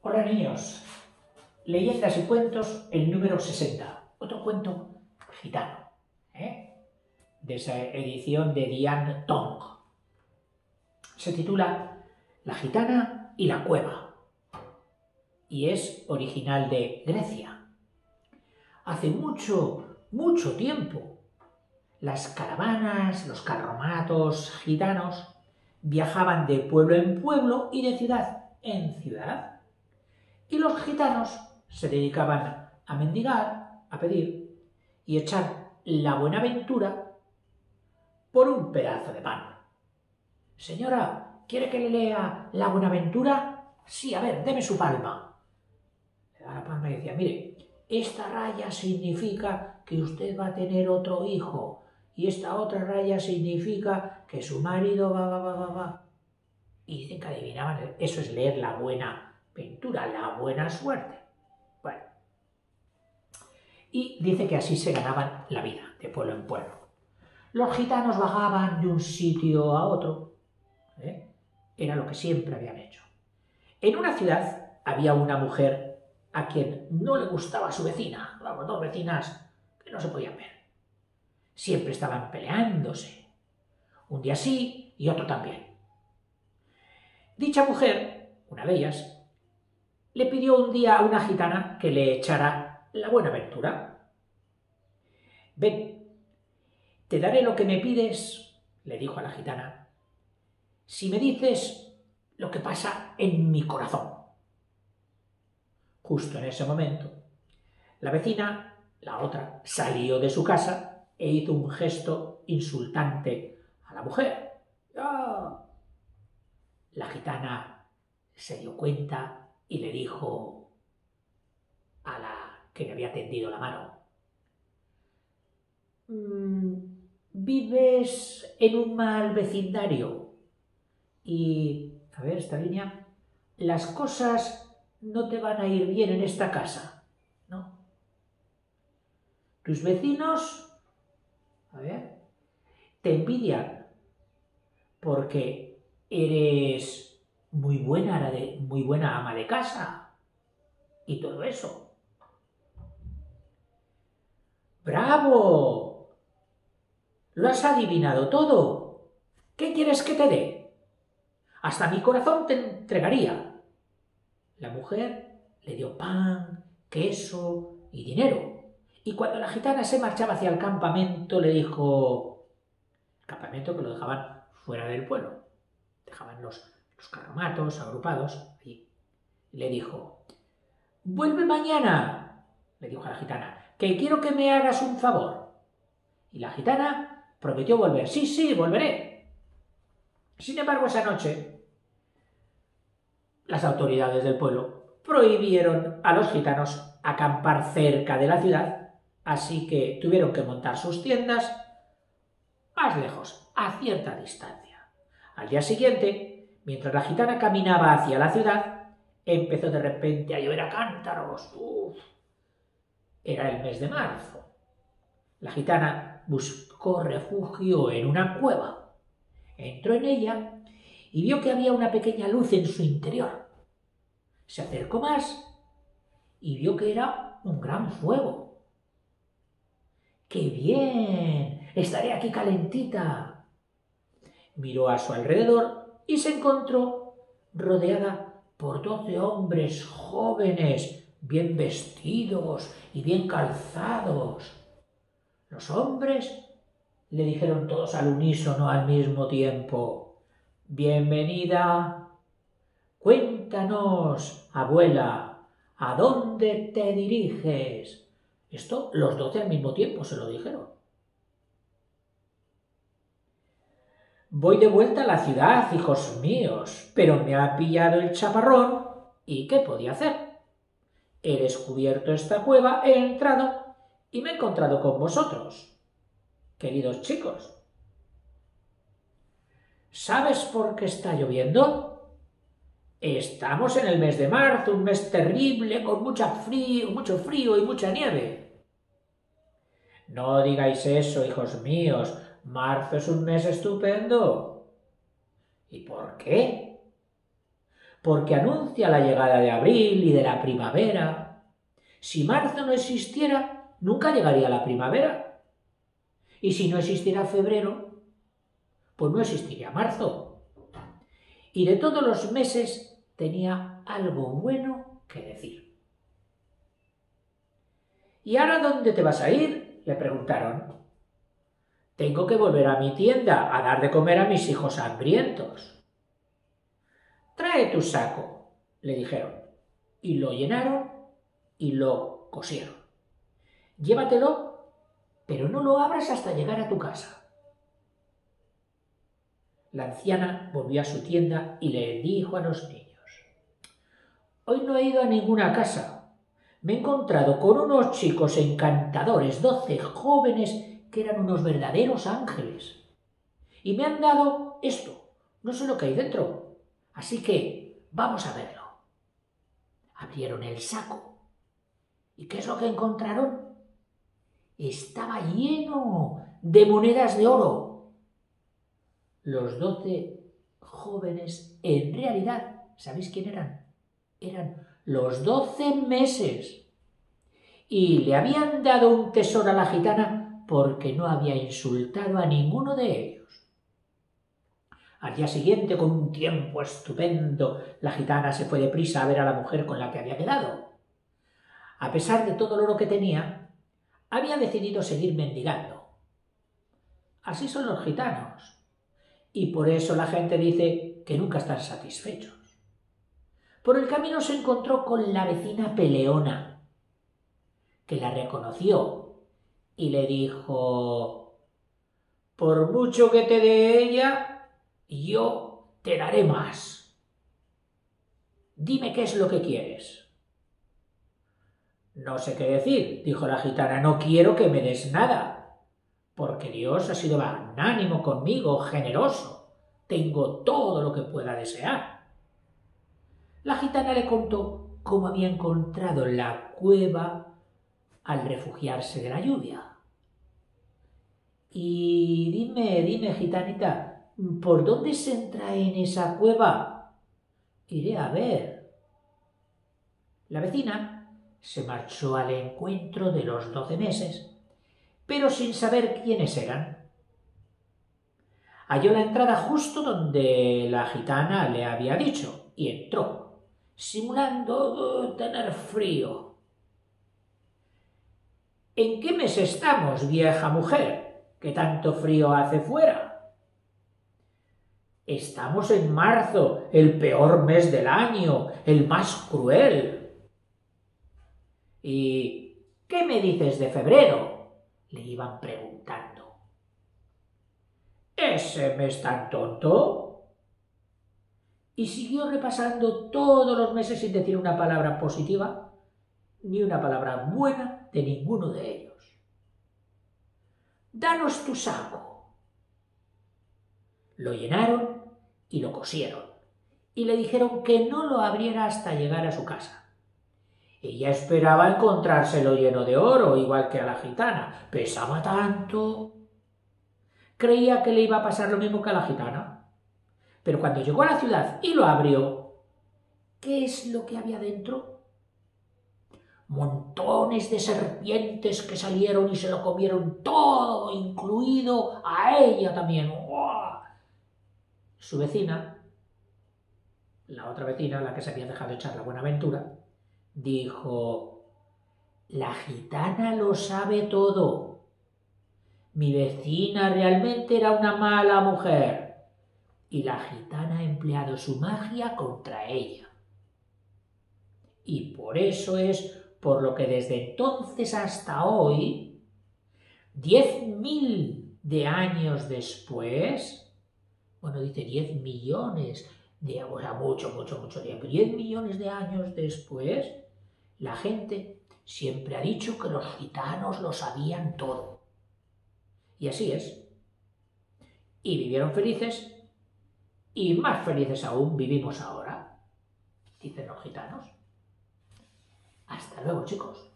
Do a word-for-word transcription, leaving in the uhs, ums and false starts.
Hola niños, leyendas y cuentos, el número sesenta, otro cuento gitano, ¿eh? de esa edición de Diane Tong. Se titula La gitana y la cueva y es original de Grecia. Hace mucho, mucho tiempo, las caravanas, los carromatos gitanos viajaban de pueblo en pueblo y de ciudad en ciudad. Y los gitanos se dedicaban a mendigar, a pedir y echar la buenaventura por un pedazo de pan. Señora, ¿quiere que le lea la buenaventura? Sí, a ver, deme su palma. Le da la palma y decía, mire, esta raya significa que usted va a tener otro hijo y esta otra raya significa que su marido va, va, va, va, va. Y dicen que adivinaban, eso es leer la buena ventura, la buena suerte. Bueno, y dice que así se ganaban la vida, de pueblo en pueblo. Los gitanos vagaban de un sitio a otro, ¿eh? Era lo que siempre habían hecho. En una ciudad había una mujer a quien no le gustaba a su vecina, vamos, dos vecinas que no se podían ver. Siempre estaban peleándose, un día sí y otro también. Dicha mujer, una de ellas, le pidió un día a una gitana que le echara la buenaventura. Ven, te daré lo que me pides, le dijo a la gitana, si me dices lo que pasa en mi corazón. Justo en ese momento, la vecina, la otra, salió de su casa e hizo un gesto insultante a la mujer. ¡Oh! La gitana se dio cuenta y le dijo a la que le había tendido la mano, vives en un mal vecindario y, a ver esta línea, las cosas no te van a ir bien en esta casa, ¿no? Tus vecinos, a ver, te envidian porque eres muy buena, muy buena ama de casa y todo eso. ¡Bravo! Lo has adivinado todo. ¿Qué quieres que te dé? Hasta mi corazón te entregaría. La mujer le dio pan, queso y dinero. Y cuando la gitana se marchaba hacia el campamento, le dijo... El campamento que lo dejaban fuera del pueblo. Dejaban los, los carromatos agrupados allí. Y le dijo, vuelve mañana, le dijo a la gitana, que quiero que me hagas un favor. Y la gitana prometió volver. Sí, sí, volveré. Sin embargo, esa noche, las autoridades del pueblo prohibieron a los gitanos acampar cerca de la ciudad, así que tuvieron que montar sus tiendas más lejos, a cierta distancia. Al día siguiente, mientras la gitana caminaba hacia la ciudad, empezó de repente a llover a cántaros. Uf. Era el mes de marzo. La gitana buscó refugio en una cueva. Entró en ella y vio que había una pequeña luz en su interior. Se acercó más y vio que era un gran fuego. ¡Qué bien! Estaré aquí calentita. Miró a su alrededor y se encontró rodeada por doce hombres jóvenes, bien vestidos y bien calzados. Los hombres le dijeron todos al unísono al mismo tiempo, bienvenida, cuéntanos, abuela, ¿a dónde te diriges? Esto los doce al mismo tiempo se lo dijeron. Voy de vuelta a la ciudad, hijos míos, pero me ha pillado el chaparrón, ¿y qué podía hacer? He descubierto esta cueva, he entrado y me he encontrado con vosotros, queridos chicos. ¿Sabes por qué está lloviendo? Estamos en el mes de marzo, un mes terrible, con mucha frío, mucho frío y mucha nieve. No digáis eso, hijos míos, marzo es un mes estupendo. ¿Y por qué? porque anuncia la llegada de abril y de la primavera. Si marzo no existiera, nunca llegaría la primavera. Y si no existiera febrero, pues no existiría marzo. Y de todos los meses tenía algo bueno que decir. ¿Y ahora dónde te vas a ir?, le preguntaron. Tengo que volver a mi tienda a dar de comer a mis hijos hambrientos. Trae tu saco, le dijeron, y lo llenaron y lo cosieron. Llévatelo, pero no lo abras hasta llegar a tu casa. La anciana volvió a su tienda y le dijo a los niños: hoy no he ido a ninguna casa. Me he encontrado con unos chicos encantadores, doce jóvenes que eran unos verdaderos ángeles. Y me han dado esto, no sé lo que hay dentro. Así que vamos a verlo. Abrieron el saco. ¿Y qué es lo que encontraron? Estaba lleno de monedas de oro. Los doce jóvenes, en realidad, ¿sabéis quién eran? Eran los doce meses. Y le habían dado un tesoro a la gitana porque no había insultado a ninguno de ellos. Al día siguiente, con un tiempo estupendo, la gitana se fue deprisa a ver a la mujer con la que había quedado. A pesar de todo el oro que tenía, había decidido seguir mendigando. Así son los gitanos. Y por eso la gente dice que nunca están satisfechos. Por el camino se encontró con la vecina peleona, que la reconoció y le dijo: por mucho que te dé ella, yo te daré más. Dime qué es lo que quieres. No sé qué decir, dijo la gitana, no quiero que me des nada, porque Dios ha sido magnánimo conmigo, generoso. Tengo todo lo que pueda desear. La gitana le contó cómo había encontrado la cueva al refugiarse de la lluvia. Y dime, dime, gitanita, ¿por dónde se entra en esa cueva? Iré a ver. La vecina se marchó al encuentro de los doce meses, pero sin saber quiénes eran. Halló la entrada justo donde la gitana le había dicho y entró, simulando tener frío. ¿En qué mes estamos, vieja mujer, que tanto frío hace fuera? Estamos en marzo, el peor mes del año, el más cruel. ¿Y qué me dices de febrero?, le iban preguntando. ¿Ese mes tan tonto? Y siguió repasando todos los meses sin decir una palabra positiva ni una palabra buena de ninguno de ellos. Danos tu saco. Lo llenaron y lo cosieron, y le dijeron que no lo abriera hasta llegar a su casa. Ella esperaba encontrárselo lleno de oro, igual que a la gitana. Pesaba tanto. Creía que le iba a pasar lo mismo que a la gitana. Pero cuando llegó a la ciudad y lo abrió, ¿qué es lo que había dentro? Montones de serpientes que salieron y se lo comieron todo, incluido a ella también. ¡Uah! Su vecina, la otra vecina, la que se había dejado echar la buena aventura, dijo: la gitana lo sabe todo. Mi vecina realmente era una mala mujer y la gitana ha empleado su magia contra ella. Y por eso es por lo que desde entonces hasta hoy, diez mil de años después, bueno, dice diez millones de, o sea, mucho, mucho, mucho tiempo, diez millones de años después, la gente siempre ha dicho que los gitanos lo sabían todo. Y así es. Y vivieron felices, y más felices aún vivimos ahora, dicen los gitanos. Hasta luego, chicos.